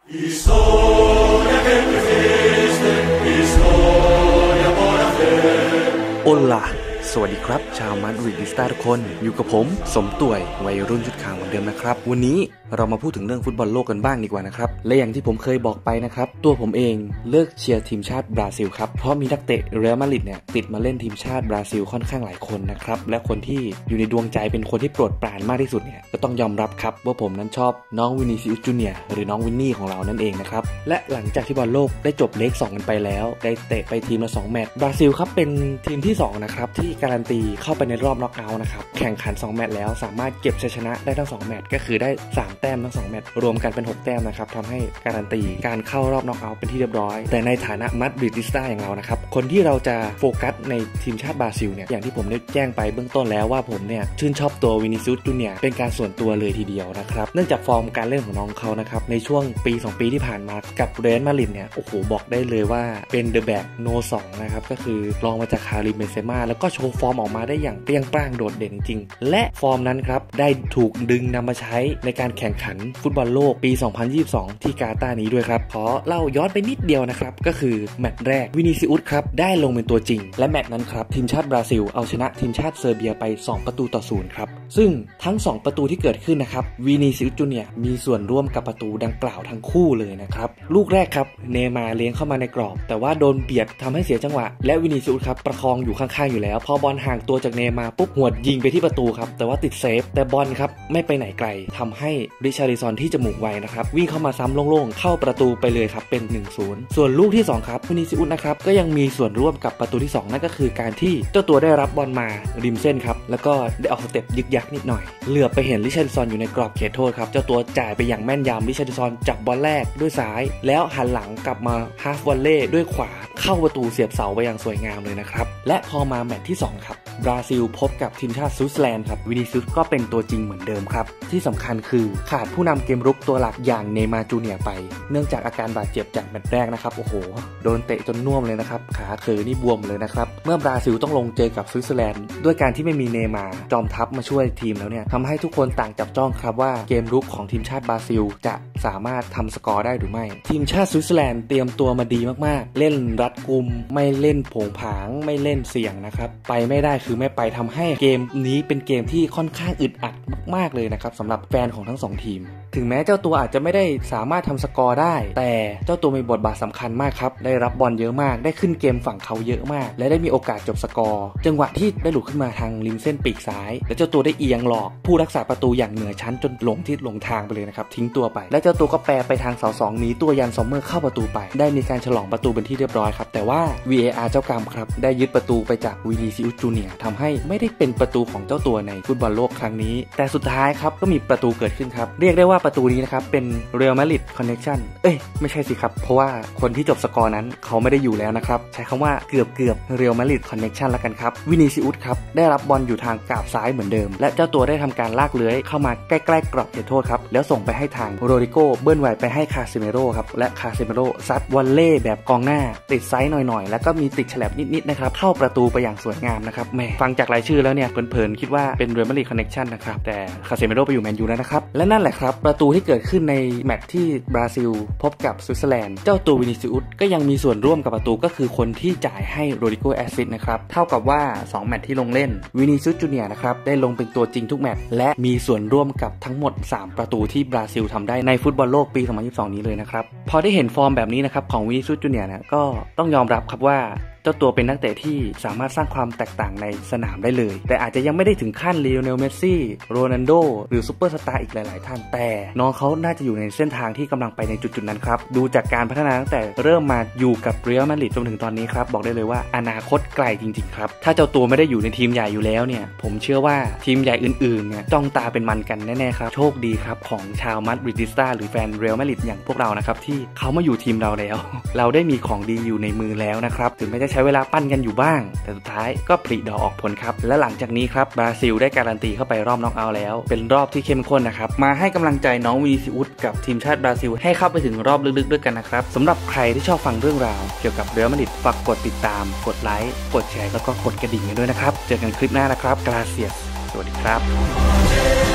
โอลาสวัสดีครับชาวมาดริดิสตาทุกคนอยู่กับผมสมต่วยวัยรุ่นชุดขาวเหมือนเดิมนะครับวันนี้เรามาพูดถึงเรื่องฟุตบอลโลกกันบ้างดีกว่านะครับและอย่างที่ผมเคยบอกไปนะครับตัวผมเองเลิกเชียร์ทีมชาติบราซิลครับเพราะมีนักเตะเรอัลมาดริดเนี่ยติดมาเล่นทีมชาติบราซิลค่อนข้างหลายคนนะครับและคนที่อยู่ในดวงใจเป็นคนที่โปรดปรานมากที่สุดเนี่ยก็ต้องยอมรับครับว่าผมนั้นชอบน้องวินิซิอุสจูเนียร์หรือน้องวินนี่ของเรานั่นเองนะครับและหลังจากที่บอลโลกได้จบเลก2กันไปแล้วได้เตะไปทีมละ2แมตช์บราซิลครับเป็นทีมที่2นะครับที่การันตีเข้าไปในรอบน็อกเอาท์นะครับแข่งขัน2แมตช์แล้วสามารถเก็บชัยชนะได้ทั้ง2แมตช์ก็คือได้3แต้มทั้ง2แมตช์รวมกันเป็น6แต้มนะครับทำให้การันตีการเข้ารอบน็อกเอาท์เป็นที่เรียบร้อยแต่ในฐานะมาดริดิสตาอย่างเรานะครับคนที่เราจะโฟกัสในทีมชาติบราซิลเนี่ยอย่างที่ผมได้แจ้งไปเบื้องต้นแล้วว่าผมเนี่ยชื่นชอบตัววินิซิอุสจูเนียร์เป็นการส่วนตัวเลยทีเดียวนะครับเนื่องจากฟอร์มการเล่นของน้องเขานะครับในช่วงปี2ปีที่ผ่านมากับเรอัลมาดริดเนี่ยโอ้โหบอกได้เลยว่าเป็นเดอะแบกโน2นะครับก็คือรองมาจากคาริมเบนเซม่าแล้วก็โชว์ฟอร์มออกมาได้อย่างเปรี้ยงปร้างโดดเด่นจริงๆและฟอร์มนั้นครับได้ถูกดึงนำมาใช้ในการแข่งขันฟุตบอลโลกปี2022ที่กาตาร์นี้ด้วยครับขอเล่าย้อนไปนิดเดียวนะครับก็คือแมตช์แรกวินิซิอุสครับได้ลงเป็นตัวจริงและแมตช์นั้นครับทีมชาติบราซิลเอาชนะทีมชาติเซอร์เบียไป2-0ครับซึ่งทั้ง2ประตูที่เกิดขึ้นนะครับวินิซิอุสจูเนียร์มีส่วนร่วมกับประตูดังกล่าวทั้งคู่เลยนะครับลูกแรกครับเนย์มาร์เลี้ยงเข้ามาในกรอบแต่ว่าโดนเบียดทำให้เสียจังหวะและวินิซิอุสครับประคองอยู่ข้างๆอยู่แล้วพอบอลห่างตัวจากเนย์มาร์ปุ๊บหวดยิงไปที่ประตูครับแต่ว่าติดเซฟแต่บอลครับไม่ไปไหนไกลทำให้ริชาร์ลิซอนที่จมูกไวนะครับวิ่งเข้ามาซ้ำโล่งๆเข้าประตูไปเลยครับเป็น 1-0 ส่วนลูกที่2ครับวินิซิอุสนะครับก็ยังมีส่วนร่วมกับประตูที่2นั่นก็คือการที่เจ้าตัวได้รับบอลมาริมเส้นครับแล้วก็ได้ออกสเต็ปยึกยักนิดหน่อยเหลือบไปเห็นริชาร์ลิซอนอยู่ในกรอบเขตโทษครับเจ้าตัวจ่ายไปอย่างแม่นยำริชาร์ลิซอนจับบอลแรกด้วยซ้ายแล้วหันหลังกลับมาฮาล์ฟวอลเลย์ด้วยขวาเข้าประตูเสียบเสาไปอย่างสวยงามเลยนะครับและพอมาแมตช์ที่2ครับบราซิลพบกับทีมชาติสวิตเซอร์แลนด์ครับวินิซิอุสก็เป็นตัวจริงเหมือนเดิมครับที่สำคัญคือขาดผู้นำเกมรุกตัวหลักอย่างเนย์มาร์จูเนียร์ไปเนื่องจากอาการบาดเจ็บจากแมตช์แรกนะครับโอ้โหโดนเตะจนน่วมเลยนะครับขาเขยนี่บวมเลยนะครับเมื่อบราซิลต้องลงเจอกับสวิตเซอร์แลนด์ด้วยการที่ไม่มีเนย์มาร์จอมทัพมาช่วยทีมแล้วเนี่ยทำให้ทุกคนต่างจับจ้องครับว่าเกมรุกของทีมชาติบราซิลจะสามารถทำสกอร์ได้หรือไม่ทีมชาติสวิตเซอร์แลนด์เตรียมตัวมาดีมากๆเล่นรัดกุมไม่เล่นโผงผางไม่เล่นเสี่ยงนะครับไปไม่ได้คือไม่ไปทำให้เกมนี้เป็นเกมที่ค่อนข้างอึดอัดมากๆเลยนะครับสำหรับแฟนของทั้ง2ทีมถึงแม้เจ้าตัวอาจจะไม่ได้สามารถทำสกอร์ได้แต่เจ้าตัวมีบทบาทสำคัญมากครับได้รับบอลเยอะมากได้ขึ้นเกมฝั่งเขาเยอะมากและได้มีโอกาสจบสกอร์จังหวะที่ได้หลุดขึ้นมาทางริมเส้นปีกซ้ายและเจ้าตัวได้เอียงหลอกผู้รักษาประตูอย่างเหนือชั้นจนหลงทิศหลงทางไปเลยนะครับทิ้งตัวไปและเจ้าตัวก็แปรไปทางเสา2หนีตัวยันซอมเมอร์เข้าประตูไปได้มีการฉลองประตูเป็นที่เรียบร้อยครับแต่ว่า VAR เจ้ากรรมครับได้ยึดประตูไปจากวินิซิอุสจูเนียร์ทำให้ไม่ได้เป็นประตูของเจ้าตัวในฟุตบอลโลกครั้งนี้แต่สุดท้ายครับก็มีประตูเกิดขึ้นครับเรียกได้ว่าประตูนี้นะครับเป็นเรอัลมาดริดคอนเนคชั่นไม่ใช่สิครับเพราะว่าคนที่จบสกอร์นั้นเขาไม่ได้อยู่แล้วนะครับใช้คำว่าเกือบเรอัลมาดริดคอนเนคชั่นละกันครับวินิซิอุสครับได้รับบอลอยู่ทางกาบซ้ายเหมือนเดิมและเจ้าตัวได้ทำการลากเลื้อยเข้ามาใกล้ๆกรอบเขตโทษครับแล้วส่งไปให้ทางโรดิโกเบิ้ลไวไปให้คาเซเมโร่ครับและคาเซเมโร่ซัดวอลเล่แบบกองหน้าติดไซส์หน่อยๆแล้วก็มีติดแฉลบนิดๆนะครับเข้าประตูไปอย่างสวยงามนะครับแหมฟังจากรายชื่อแล้วเนี่ยเพลินๆคิดว่าเป็นเรอัลมาดริดคอนเนคชั่นนะครับแต่คาเซเมโร่ไปอยู่แมนยูแล้วนะครับและนั่นแหละครับประตูที่เกิดขึ้นในแมตช์ที่บราซิลพบกับสวิตเซอร์แลนด์เจ้าตัววินิซิอุสก็ยังมีส่วนร่วมกับประตูก็คือคนที่จ่ายให้โรดิโกแอสซิสต์นะครับเท่ากับว่า2แมตช์ที่ลงเล่นวินิซิอุสจูเนียร์นะครับได้ลงเป็นตัวจริงทุกแมตช์และมีส่วนร่วมกับทั้งหมด3ประตูที่บราซิลทำได้ในฟุตบอลโลกปี2022นี้เลยนะครับพอได้เห็นฟอร์มแบบนี้นะครับของวินิซิอุสจูเนียร์นะก็ต้องยอมรับครับว่าเจ้าตัวเป็นนักเตะที่สามารถสร้างความแตกต่างในสนามได้เลยแต่อาจจะยังไม่ได้ถึงขั้นลีโอเนลเมสซี่โรนัลโดหรือซุปเปอร์สตาร์อีกหลายๆท่านแต่น้องเขาน่าจะอยู่ในเส้นทางที่กำลังไปในจุดๆนั้นครับดูจากการพัฒนาตั้งแต่เริ่มมาอยู่กับเรอัลมาดริดจนถึงตอนนี้ครับบอกได้เลยว่าอนาคตไกลจริงๆครับถ้าเจ้าตัวไม่ได้อยู่ในทีมใหญ่อยู่แล้วเนี่ยผมเชื่อว่าทีมใหญ่อื่นๆเนี่ยจ้องตาเป็นมันกันแน่ๆครับโชคดีครับของชาวมาดริดิสตาหรือแฟนเรอัลมาดริดอย่างพวกเรานะครับที่เขามาอยู่ทีมเราแล้วเราได้มีของดีอยู่ในมือแล้วนะครับถึงแม้จะใช้เวลาปั้นกันอยู่บ้างแต่สุดท้ายก็ผลิดอกออกผลครับและหลังจากนี้ครับบราซิลได้การันตีเข้าไปรอบน็อกเอาท์แล้วเป็นรอบที่เข้มข้นนะครับมาให้กำลังใจน้องวินิซิอุสกับทีมชาติบราซิลให้เข้าไปถึงรอบลึกๆด้วยกันนะครับสำหรับใครที่ชอบฟังเรื่องราวเกี่ยวกับเรอัลมาดริดฝากกดติดตามกดไลค์กดแชร์แล้วก็กดกระดิ่งกันด้วยนะครับเจอกันคลิปหน้านะครับกราเซียสสวัสดีครับ